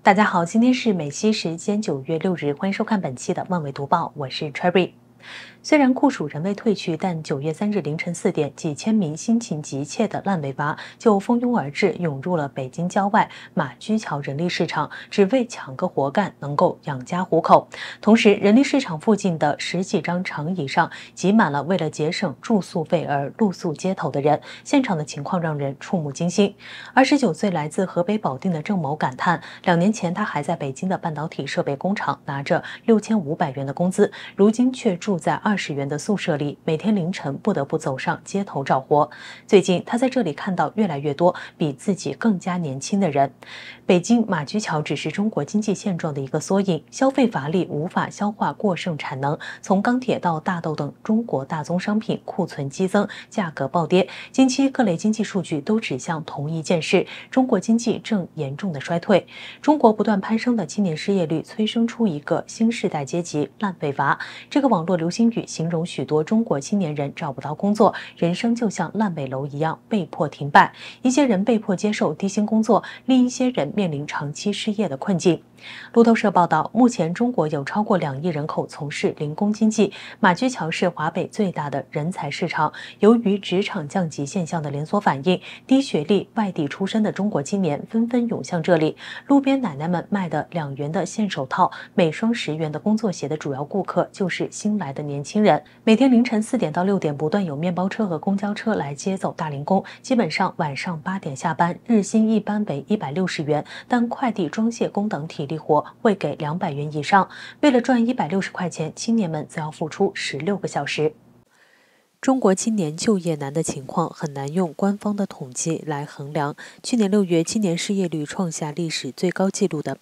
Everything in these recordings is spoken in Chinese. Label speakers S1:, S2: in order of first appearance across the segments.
S1: 大家好，今天是美西时间9月6日，欢迎收看本期的万维读报，我是 Cherry。虽然酷暑仍未退去，但9月3日凌晨4点，几千名心情急切的烂尾娃就蜂拥而至，涌入了北京郊外马驹桥人力市场，只为抢个活干，能够养家糊口。同时，人力市场附近的10几张长椅上挤满了为了节省住宿费而露宿街头的人，现场的情况让人触目惊心。29岁来自河北保定的郑某感叹，2年前他还在北京的半导体设备工厂拿着6500元的工资，如今却住在20元的宿舍里，每天凌晨不得不走上街头找活。最近他在这里看到越来越多比自己更加年轻的人。北京马驹桥只是中国经济现状的一个缩影，消费乏力，无法消化过剩产能，从钢铁到大豆等中国大宗商品库存激增，价格暴跌。近期各类经济数据都指向同一件事：中国经济正严重的衰退。中国不断攀升的青年失业率催生出一个新世代阶级——烂尾娃。这个网络流行语形容许多中国青年人找不到工作，人生就像烂尾楼一样被迫停摆。一些人被迫接受低薪工作，另一些人面临长期失业的困境。路透社报道，目前中国有超过2亿人口从事零工经济，马驹桥是华北最大的人才市场。由于职场降级现象的连锁反应，低学历、外地出身的中国青年纷纷涌向这里。路边奶奶们卖的2元的线手套，每双10元的工作鞋的主要顾客就是新来的年轻人。每天凌晨4点到6点，不断有面包车和公交车来接走大龄工，基本上晚上8点下班，日薪一般为160元，但快递、装卸工等体力活会给200元以上。为了赚160块钱，青年们则要付出16个小时。中国青年就业难的情况很难用官方的统计来衡量。去年6月，青年失业率创下历史最高纪录的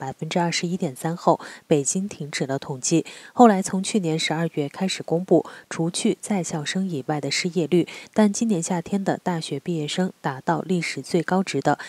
S1: 21.3%后，北京停止了统计。后来从去年12月开始公布，除去在校生以外的失业率，但今年夏天的大学毕业生达到历史最高值的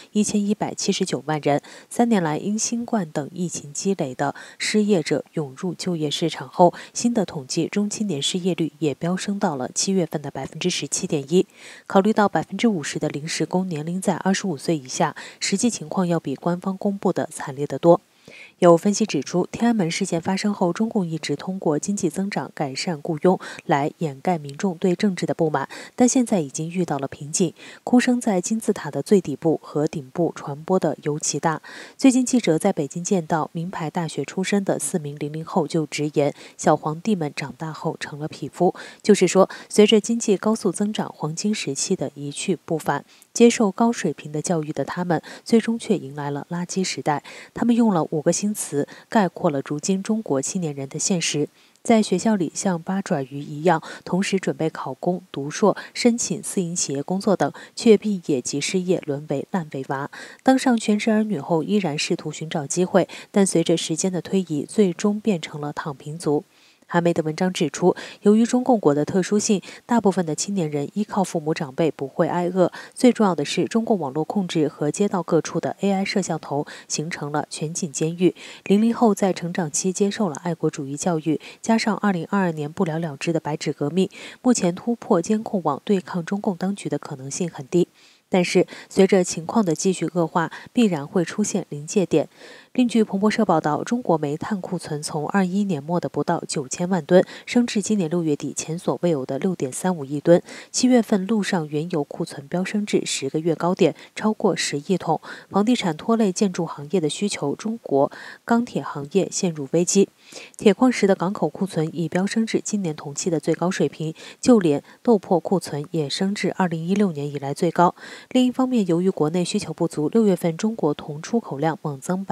S1: 1179万人。3年来，因新冠等疫情积累的失业者涌入就业市场后，新的统计中青年失业率也飙升到了7月份的17.1%。考虑到50%的临时工年龄在25岁以下，实际情况要比官方公布的惨烈得多。有分析指出，天安门事件发生后，中共一直通过经济增长改善雇佣来掩盖民众对政治的不满，但现在已经遇到了瓶颈。哭声在金字塔的最底部和顶部传播的尤其大。最近记者在北京见到名牌大学出身的4名00后就直言，小皇帝们长大后成了匹夫，就是说，随着经济高速增长，黄金时期的一去不返。接受高水平的教育的他们，最终却迎来了垃圾时代。他们用了5个新词概括了如今中国青年人的现实：在学校里像八爪鱼一样，同时准备考公、读硕、申请私营企业工作等，却毕业即失业，沦为烂尾娃。当上全职儿女后，依然试图寻找机会，但随着时间的推移，最终变成了躺平族。韩媒的文章指出，由于中共国的特殊性，大部分的青年人依靠父母长辈不会挨饿。最重要的是，中共网络控制和街道各处的 AI 摄像头形成了全景监狱。00后在成长期接受了爱国主义教育，加上2022年不了了之的白纸革命，目前突破监控网对抗中共当局的可能性很低。但是，随着情况的继续恶化，必然会出现临界点。另据彭博社报道，中国煤炭库存从21年末的不到9000万吨，升至今年6月底前所未有的6.35亿吨。7月份陆上原油库存飙升至10个月高点，超过10亿桶。房地产拖累建筑行业的需求，中国钢铁行业陷入危机。铁矿石的港口库存已飙升至今年同期的最高水平，就连豆粕库存也升至2016年以来最高。另一方面，由于国内需求不足，6月份中国铜出口量猛增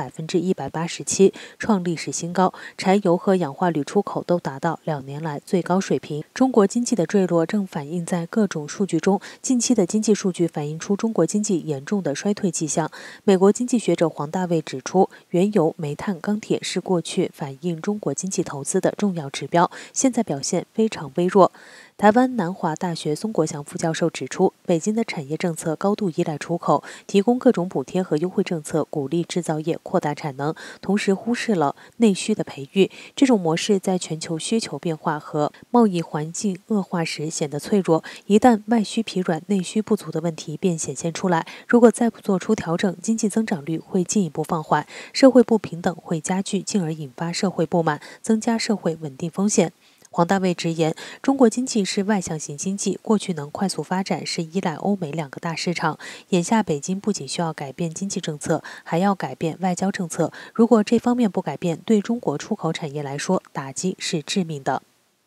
S1: 187%，创历史新高。柴油和氧化铝出口都达到2年来最高水平。中国经济的坠落正反映在各种数据中，近期的经济数据反映出中国经济严重的衰退迹象。美国经济学者黄大卫指出，原油、煤炭、钢铁是过去反映中国经济投资的重要指标，现在表现非常微弱。 台湾南华大学松国祥副教授指出，北京的产业政策高度依赖出口，提供各种补贴和优惠政策，鼓励制造业扩大产能，同时忽视了内需的培育。这种模式在全球需求变化和贸易环境恶化时显得脆弱，一旦外需疲软、内需不足的问题便显现出来。如果再不做出调整，经济增长率会进一步放缓，社会不平等会加剧，进而引发社会不满，增加社会稳定风险。黄大卫直言，中国经济是外向型经济，过去能快速发展是依赖欧美两个大市场。眼下北京不仅需要改变经济政策，还要改变外交政策。如果这方面不改变，对中国出口产业来说，打击是致命的。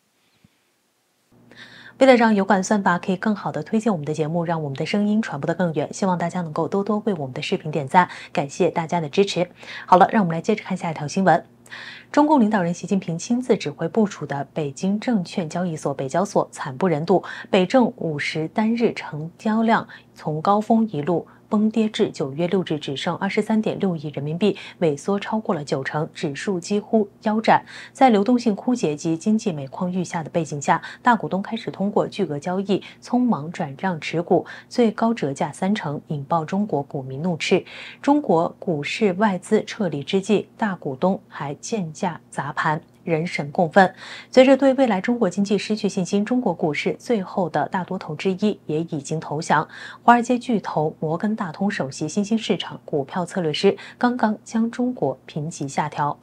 S1: 为了让油管算法可以更好地推荐我们的节目，让我们的声音传播得更远，希望大家能够多多为我们的视频点赞，感谢大家的支持。好了，让我们来接着看下一条新闻。中共领导人习近平亲自指挥部署的北京证券交易所北交所惨不忍睹，北证50单日成交量从高峰一路崩跌至9月6日只剩23.6亿人民币，萎缩超过了90%，指数几乎腰斩。在流动性枯竭及经济每况愈下的背景下，大股东开始通过巨额交易匆忙转让持股，最高折价30%，引爆中国股民怒斥。中国股市外资撤离之际，大股东还贱价砸盘，人神共愤。随着对未来中国经济失去信心，中国股市最后的大多头之一也已经投降。华尔街巨头摩根大通首席新兴市场股票策略师刚刚将中国评级下调。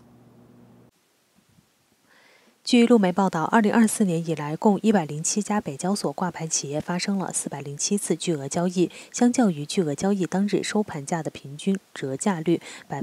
S1: 据路媒报道，2024年以来，共107家北交所挂牌企业发生了407次巨额交易，相较于巨额交易当日收盘价的平均折价率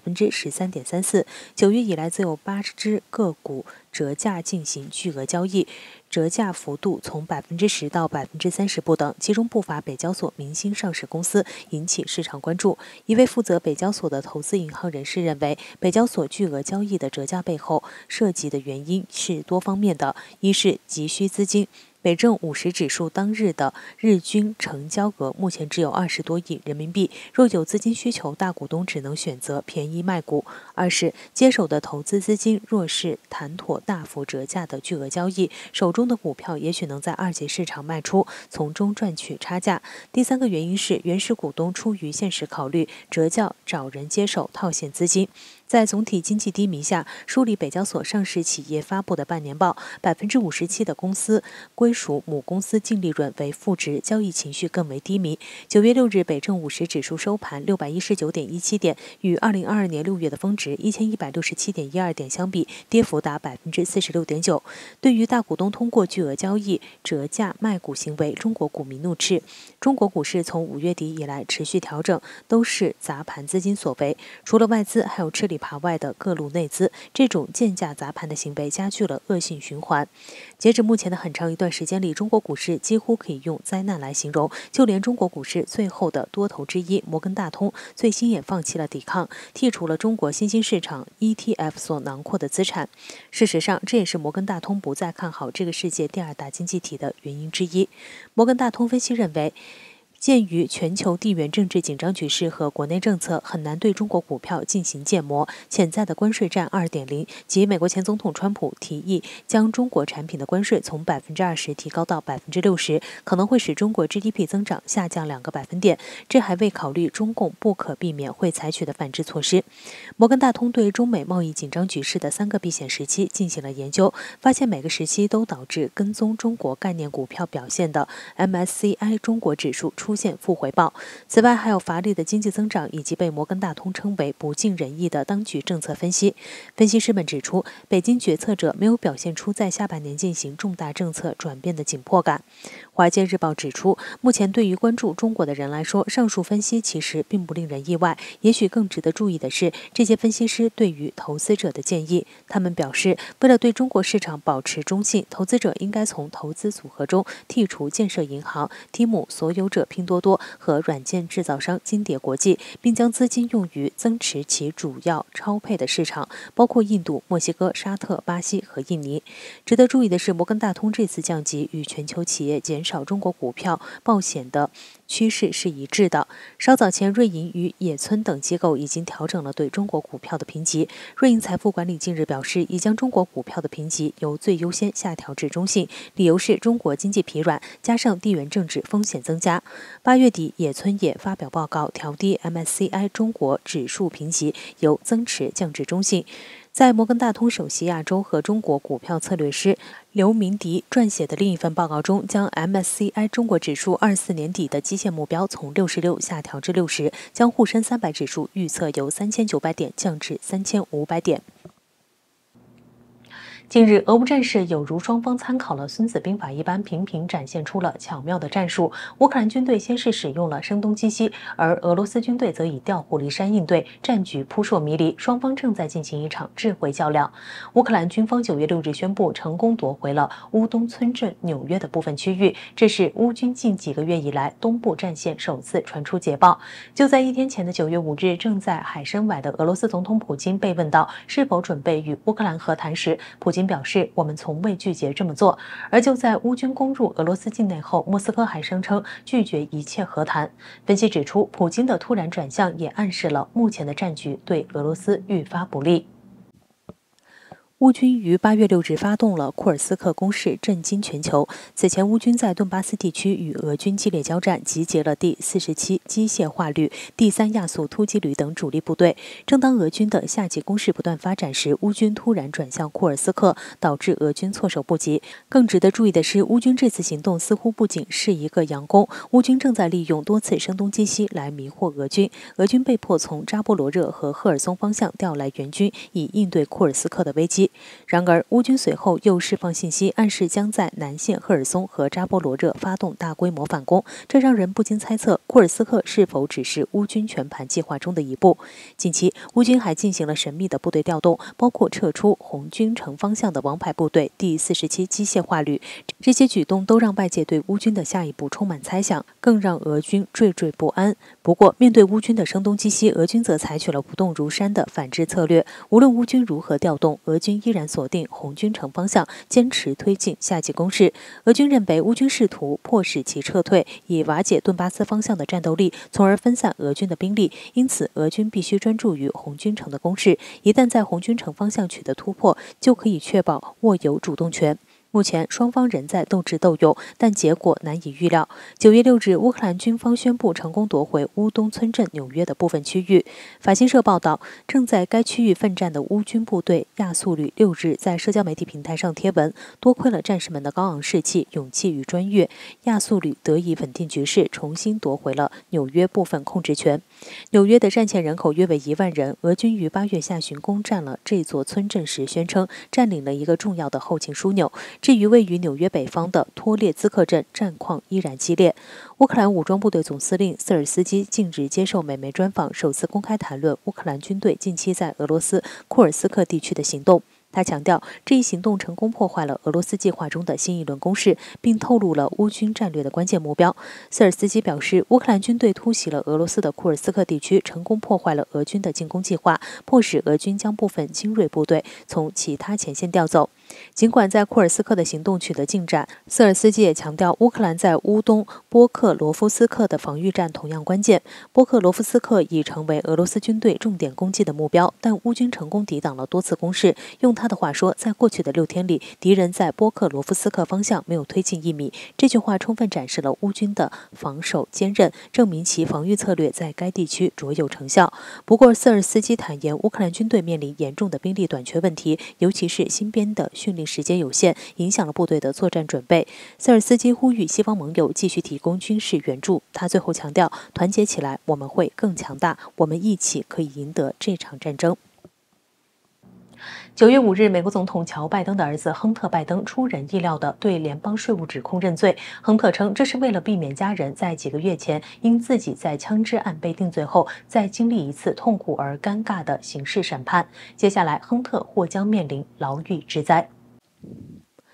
S1: 13.34%。9月以来，则有8只个股折价进行巨额交易，折价幅度从10%到30%不等，其中不乏北交所明星上市公司，引起市场关注。一位负责北交所的投资银行人士认为，北交所巨额交易的折价背后涉及的原因是多方面的，一是急需资金。北证50指数当日的日均成交额目前只有20多亿人民币，若有资金需求，大股东只能选择便宜卖股。二是接手的投资资金若是谈妥大幅折价的巨额交易，手中的股票也许能在二级市场卖出，从中赚取差价。第三个原因是原始股东出于现实考虑，折价找人接手套现资金。在总体经济低迷下，梳理北交所上市企业发布的半年报，57%的公司归属母公司净利润为负值，交易情绪更为低迷。9月6日，北证50指数收盘619.17点，与2022年6月的峰值1167.12点相比，跌幅达46.9%。对于大股东通过巨额交易折价卖股行为，中国股民怒斥。中国股市从5月底以来持续调整，都是砸盘资金所为，除了外资，还有吃里扒外的各路内资，这种贱价砸盘的行为加剧了恶性循环。截止目前的很长一段时间里，中国股市几乎可以用灾难来形容，就连中国股市最后的多头之一摩根大通最新也放弃了抵抗，剔除了中国新兴市场 ETF 所囊括的资产。事实上，这也是摩根大通不再看好这个世界第二大经济体的原因之一。摩根大通分析认为，鉴于全球地缘政治紧张局势和国内政策，很难对中国股票进行建模。潜在的关税战2.0及美国前总统川普提议将中国产品的关税从20%提高到60%，可能会使中国 GDP 增长下降2个百分点。这还未考虑中共不可避免会采取的反制措施。摩根大通对中美贸易紧张局势的3个避险时期进行了研究，发现每个时期都导致跟踪中国概念股票表现的 MSCI 中国指数出现负回报。此外，还有乏力的经济增长以及被摩根大通称为不尽人意的当局政策分析。分析师们指出，北京决策者没有表现出在下半年进行重大政策转变的紧迫感。华尔街日报指出，目前对于关注中国的人来说，上述分析其实并不令人意外。也许更值得注意的是，这些分析师对于投资者的建议。他们表示，为了对中国市场保持中性，投资者应该从投资组合中剔除建设银行、TIM 所有者拼多多和软件制造商金蝶国际，并将资金用于增持其主要超配的市场，包括印度、墨西哥、沙特、巴西和印尼。值得注意的是，摩根大通这次降级与全球企业减少中国股票报险的趋势是一致的。稍早前，瑞银与野村等机构已经调整了对中国股票的评级。瑞银财富管理近日表示，已将中国股票的评级由最优先下调至中性，理由是中国经济疲软，加上地缘政治风险增加。8月底，野村也发表报告，调低 MSCI 中国指数评级，由增持降至中性。在摩根大通首席亚洲和中国股票策略师刘明迪撰写的另一份报告中，将 MSCI 中国指数24年底的基线目标从66下调至60，将沪深300指数预测由3900点降至3500点。近日，俄乌战事有如双方参考了《孙子兵法》一般，频频展现出了巧妙的战术。乌克兰军队先是使用了声东击西，而俄罗斯军队则以调虎离山应对，战局扑朔迷离。双方正在进行一场智慧较量。乌克兰军方9月6日宣布，成功夺回了乌东村镇纽约的部分区域，这是乌军近几个月以来东部战线首次传出捷报。就在1天前的9月5日，正在海参崴的俄罗斯总统普京被问到是否准备与乌克兰和谈时，普京表示，我们从未拒绝这么做。而就在乌军攻入俄罗斯境内后，莫斯科还声称拒绝一切和谈。分析指出，普京的突然转向也暗示了目前的战局对俄罗斯愈发不利。乌军于8月6日发动了库尔斯克攻势，震惊全球。此前，乌军在顿巴斯地区与俄军激烈交战，集结了第47机械化旅、第3亚速突击旅等主力部队。正当俄军的夏季攻势不断发展时，乌军突然转向库尔斯克，导致俄军措手不及。更值得注意的是，乌军这次行动似乎不仅是一个佯攻，乌军正在利用多次声东击西来迷惑俄军。俄军被迫从扎波罗热和赫尔松方向调来援军，以应对库尔斯克的危机。然而，乌军随后又释放信息，暗示将在南线赫尔松和扎波罗热发动大规模反攻，这让人不禁猜测库尔斯克是否只是乌军全盘计划中的一步。近期，乌军还进行了神秘的部队调动，包括撤出红军城方向的王牌部队第47机械化旅。这些举动都让外界对乌军的下一步充满猜想，更让俄军惴惴不安。不过，面对乌军的声东击西，俄军则采取了不动如山的反制策略。无论乌军如何调动，俄军依然锁定红军城方向，坚持推进夏季攻势。俄军认为乌军试图迫使其撤退，以瓦解顿巴斯方向的战斗力，从而分散俄军的兵力。因此，俄军必须专注于红军城的攻势。一旦在红军城方向取得突破，就可以确保握有主动权。目前双方仍在斗智斗勇，但结果难以预料。9月6日，乌克兰军方宣布成功夺回乌东村镇纽约的部分区域。法新社报道，正在该区域奋战的乌军部队亚速旅6日在社交媒体平台上贴文，多亏了战士们的高昂士气、勇气与专业，亚速旅得以稳定局势，重新夺回了纽约部分控制权。纽约的战前人口约为1万人，俄军于8月下旬攻占了这座村镇时宣称占领了一个重要的后勤枢纽。至于位于纽约北方的托列兹克镇，战况依然激烈。乌克兰武装部队总司令瑟尔斯基近日接受美媒专访，首次公开谈论乌克兰军队近期在俄罗斯库尔斯克地区的行动。他强调，这一行动成功破坏了俄罗斯计划中的新一轮攻势，并透露了乌军战略的关键目标。瑟尔斯基表示，乌克兰军队突袭了俄罗斯的库尔斯克地区，成功破坏了俄军的进攻计划，迫使俄军将部分精锐部队从其他前线调走。尽管在库尔斯克的行动取得进展，瑟尔斯基也强调，乌克兰在乌东波克罗夫斯克的防御战同样关键。波克罗夫斯克已成为俄罗斯军队重点攻击的目标，但乌军成功抵挡了多次攻势。用他的话说，在过去的6天里，敌人在波克罗夫斯克方向没有推进1米。这句话充分展示了乌军的防守坚韧，证明其防御策略在该地区卓有成效。不过，瑟尔斯基坦言，乌克兰军队面临严重的兵力短缺问题，尤其是新编的训练时间有限，影响了部队的作战准备。瑟尔斯基呼吁西方盟友继续提供军事援助。他最后强调，团结起来，我们会更强大，我们一起可以赢得这场战争。9月5日，美国总统乔·拜登的儿子亨特·拜登出人意料地对联邦税务指控认罪。亨特称，这是为了避免家人在几个月前因自己在枪支案被定罪后，再经历一次痛苦而尴尬的刑事审判。接下来，亨特或将面临牢狱之灾。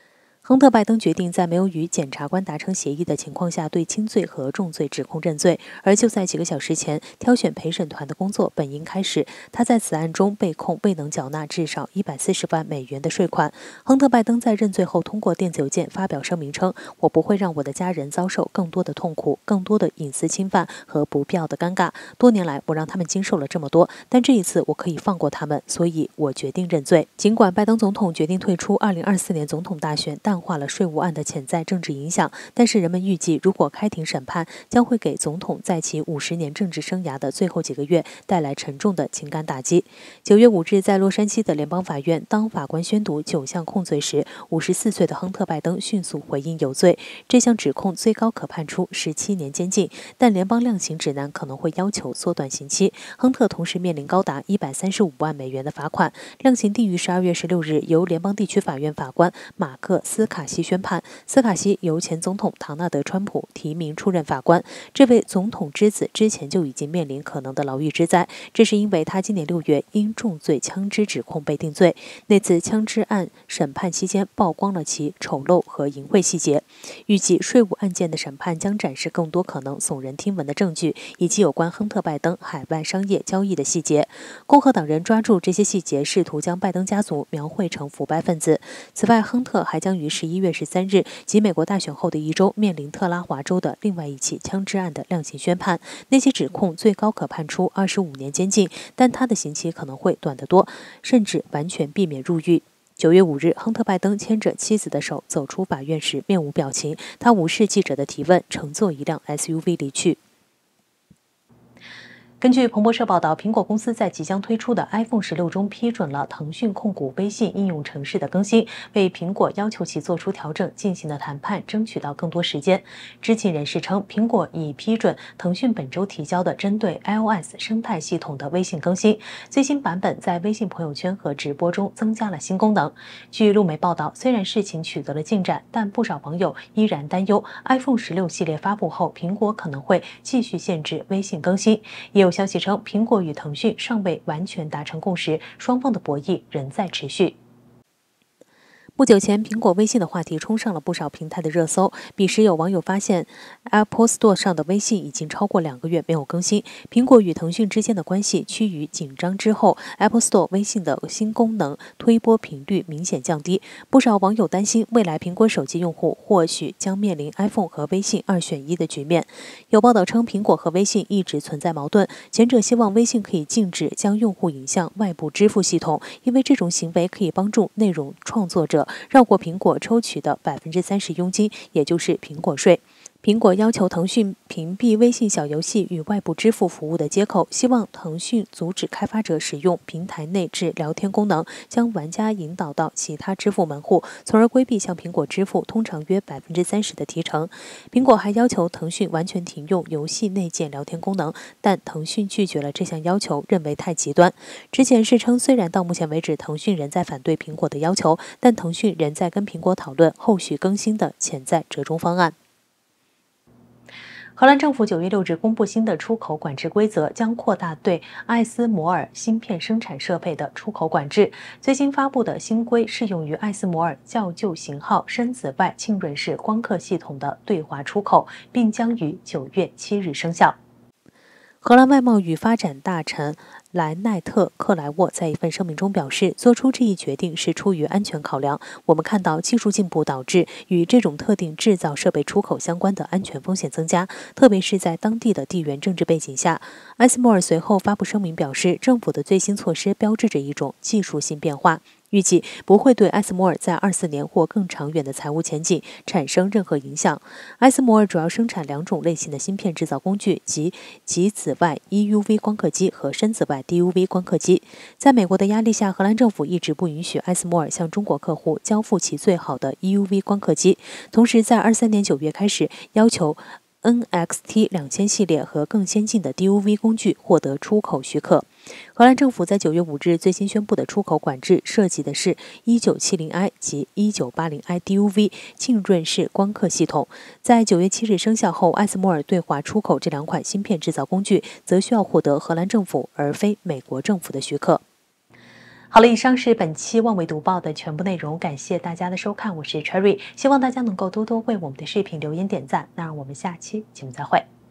S1: 亨特·拜登决定在没有与检察官达成协议的情况下，对轻罪和重罪指控认罪。而就在几个小时前，挑选陪审团的工作本应开始。他在此案中被控未能缴纳至少140万美元的税款。亨特·拜登在认罪后通过电子邮件发表声明称：“我不会让我的家人遭受更多的痛苦、更多的隐私侵犯和不必要的尴尬。多年来，我让他们经受了这么多，但这一次我可以放过他们，所以我决定认罪。”尽管拜登总统决定退出2024年总统大选，淡化了税务案的潜在政治影响，但是人们预计，如果开庭审判，将会给总统在其50年政治生涯的最后几个月带来沉重的情感打击。9月5日，在洛杉矶的联邦法院，当法官宣读9项控罪时，54岁的亨特·拜登迅速回应有罪。这项指控最高可判处17年监禁，但联邦量刑指南可能会要求缩短刑期。亨特同时面临高达135万美元的罚款。量刑定于12月16日由联邦地区法院法官马克·斯卡西宣判。斯卡西由前总统唐纳德·川普提名出任法官。这位总统之子之前就已经面临可能的牢狱之灾，这是因为他今年6月因重罪枪支指控被定罪。那次枪支案审判期间曝光了其丑陋和淫秽细节。预计税务案件的审判将展示更多可能耸人听闻的证据，以及有关亨特·拜登海外商业交易的细节。共和党人抓住这些细节，试图将拜登家族描绘成腐败分子。此外，亨特还将于11月13日及美国大选后的一周面临特拉华州的另外一起枪支案的量刑宣判。那些指控最高可判处25年监禁，但他的刑期可能会短得多，甚至完全避免入狱。9月5日，亨特·拜登牵着妻子的手走出法院时面无表情，他无视记者的提问，乘坐一辆 SUV 离去。根据彭博社报道，苹果公司在即将推出的 iPhone 16中批准了腾讯控股微信应用程式的更新，为苹果要求其做出调整进行了谈判，争取到更多时间。知情人士称，苹果已批准腾讯本周提交的针对 iOS 生态系统的微信更新，最新版本在微信朋友圈和直播中增加了新功能。据路媒报道，虽然事情取得了进展，但不少网友依然担忧 iPhone 16系列发布后，苹果可能会继续限制微信更新。也有消息称，苹果与腾讯尚未完全达成共识，双方的博弈仍在持续。不久前，苹果微信的话题冲上了不少平台的热搜。彼时，有网友发现 Apple Store 上的微信已经超过2个月没有更新。苹果与腾讯之间的关系趋于紧张之后， Apple Store 微信的新功能推播频率明显降低。不少网友担心，未来苹果手机用户或许将面临 iPhone 和微信2选1的局面。有报道称，苹果和微信一直存在矛盾，前者希望微信可以禁止将用户引向外部支付系统，因为这种行为可以帮助内容创作者绕过苹果抽取的30%佣金，也就是苹果税。苹果要求腾讯屏蔽微信小游戏与外部支付服务的接口，希望腾讯阻止开发者使用平台内置聊天功能，将玩家引导到其他支付门户，从而规避向苹果支付通常约30%的提成。苹果还要求腾讯完全停用游戏内建聊天功能，但腾讯拒绝了这项要求，认为太极端。之前是称，虽然到目前为止腾讯仍在反对苹果的要求，但腾讯仍在跟苹果讨论后续更新的潜在折中方案。荷兰政府9月6日公布新的出口管制规则，将扩大对艾斯摩尔芯片生产设备的出口管制。最新发布的新规适用于艾斯摩尔较旧型号深紫外浸润式光刻系统的对华出口，并将于9月7日生效。荷兰外贸与发展大臣莱奈特·克莱沃在一份声明中表示，做出这一决定是出于安全考量。我们看到技术进步导致与这种特定制造设备出口相关的安全风险增加，特别是在当地的地缘政治背景下。艾斯摩尔随后发布声明表示，政府的最新措施标志着一种技术性变化，预计不会对艾斯摩尔在24年或更长远的财务前景产生任何影响。艾斯摩尔主要生产2种类型的芯片制造工具，即极紫外 EUV 光刻机和深紫外 DUV 光刻机。在美国的压力下，荷兰政府一直不允许艾斯摩尔向中国客户交付其最好的 EUV 光刻机，同时在23年9月开始要求NXT2000系列和更先进的 DUV 工具获得出口许可。荷兰政府在9月5日最新宣布的出口管制涉及的是 1970i 及 1980i DUV 浸润式光刻系统。在9月7日生效后，艾斯摩尔对华出口这2款芯片制造工具则需要获得荷兰政府而非美国政府的许可。 好了，以上是本期万维读报的全部内容，感谢大家的收看，我是 Cherry，希望大家能够多多为我们的视频留言点赞，那让我们下期节目再会。